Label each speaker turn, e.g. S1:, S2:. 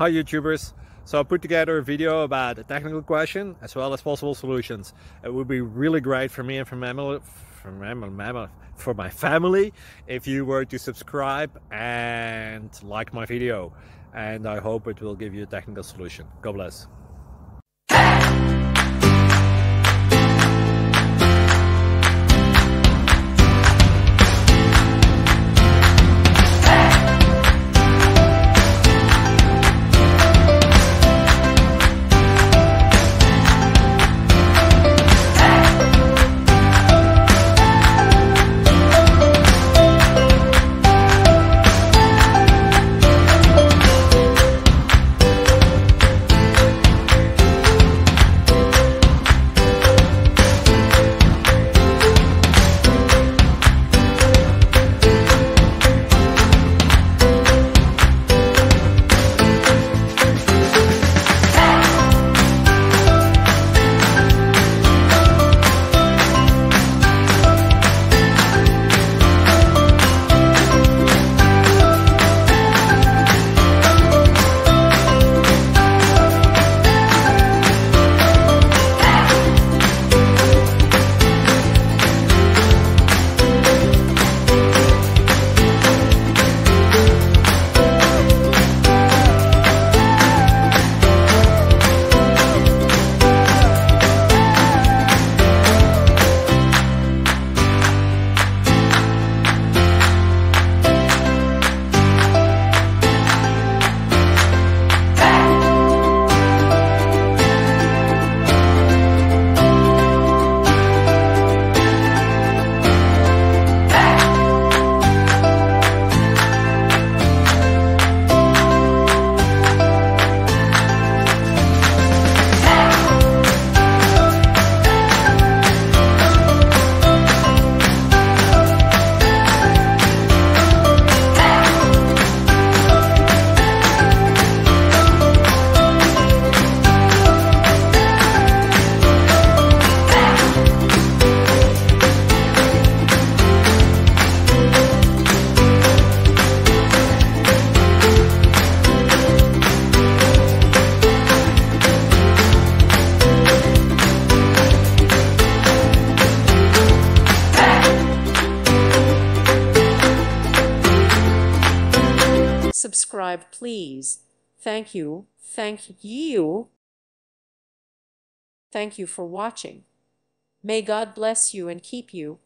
S1: Hi YouTubers. So I put together a video about a technical question as well as possible solutions. It would be really great for me and for my family if you were to subscribe and like my video. And I hope it will give you a technical solution. God bless.
S2: Subscribe, please. Thank you. Thank you. Thank you for watching. May God bless you and keep you.